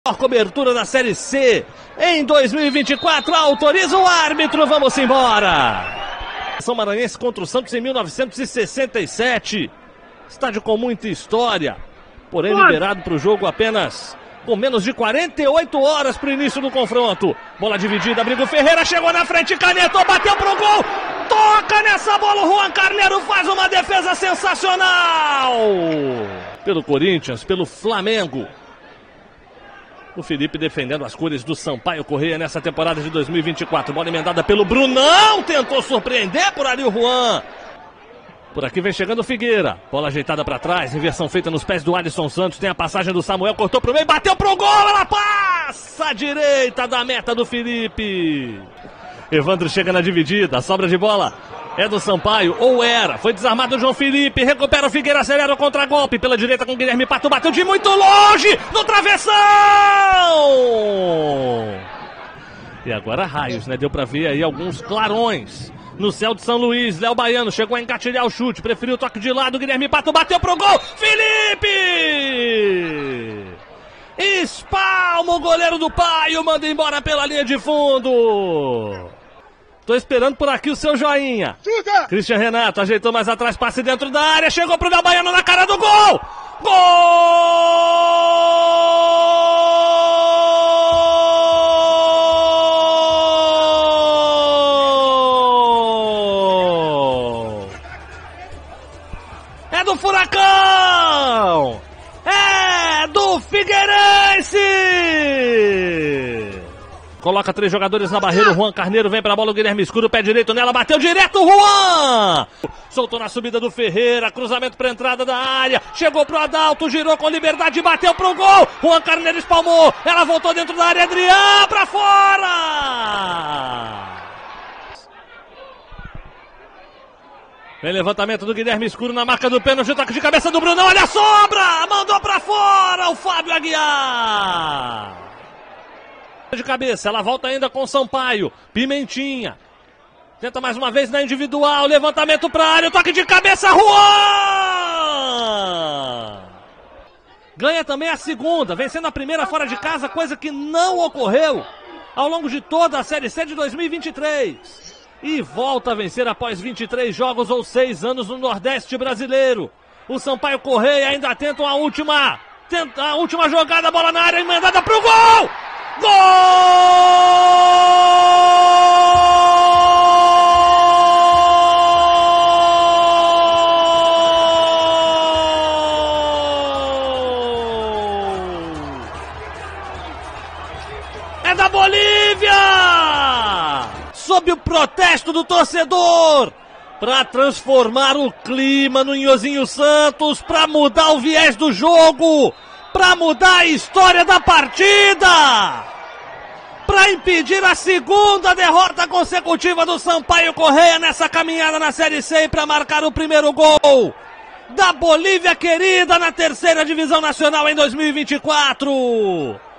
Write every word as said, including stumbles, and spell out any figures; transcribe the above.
A cobertura da Série C em dois mil e vinte e quatro, autoriza o árbitro, vamos embora. São Maranhense contra o Santos em mil novecentos e sessenta e sete, estádio com muita história, porém liberado para o jogo apenas com menos de quarenta e oito horas para o início do confronto. Bola dividida, Brigo Ferreira chegou na frente, canetou, bateu pro gol, toca nessa bola, o Juan Carneiro faz uma defesa sensacional. Pelo Corinthians, pelo Flamengo. O Felipe defendendo as cores do Sampaio Corrêa nessa temporada de dois mil e vinte e quatro. Bola emendada pelo Brunão, tentou surpreender por ali o Juan. Por aqui vem chegando o Figueira. Bola ajeitada para trás, inversão feita nos pés do Alisson Santos. Tem a passagem do Samuel, cortou pro meio, bateu pro gol, ela passa à direita da meta do Felipe. Evandro chega na dividida, sobra de bola é do Sampaio, ou era, foi desarmado o João Felipe, recupera o Figueira, acelera o contragolpe pela direita com o Guilherme Pato, bateu de muito longe, no travessão! E agora raios, né, deu pra ver aí alguns clarões no céu de São Luís. Léo Baiano chegou a engatilhar o chute, preferiu o toque de lado, Guilherme Pato bateu pro gol, Felipe! Espalma o goleiro do Paio, manda embora pela linha de fundo. Tô esperando por aqui o seu joinha. Chuta! Christian Renato ajeitou mais atrás, passe dentro da área, chegou pro Léo Baiano na cara do gol! Gol! É do Furacão! É do Figueirense! Coloca três jogadores na barreira, o Juan Carneiro vem pra bola, o Guilherme Escuro, pé direito nela, bateu direto, o Juan! Soltou na subida do Ferreira, cruzamento pra entrada da área, chegou pro Adalto, girou com liberdade, bateu pro gol, Juan Carneiro espalmou, ela voltou dentro da área, Adriano pra fora! Vem levantamento do Guilherme Escuro na marca do pênalti, toque de cabeça do Brunão, olha a sobra! Mandou pra fora o Fábio Aguiar! De cabeça, ela volta ainda com o Sampaio, Pimentinha, tenta mais uma vez na individual, levantamento pra área, toque de cabeça, Juan! Ganha também a segunda, vencendo a primeira fora de casa, coisa que não ocorreu ao longo de toda a Série C de dois mil e vinte e três. E volta a vencer após vinte e três jogos ou seis anos no Nordeste brasileiro. O Sampaio Corrêa ainda tenta a última, tenta a última jogada, bola na área, emendada pro gol! Gol! É da Bolívia! Sob o protesto do torcedor, para transformar o clima no Nhozinho Santos, para mudar o viés do jogo, para mudar a história da partida, para impedir a segunda derrota consecutiva do Sampaio Corrêa nessa caminhada na Série C e para marcar o primeiro gol da Bolívia querida na terceira divisão nacional em dois mil e vinte e quatro.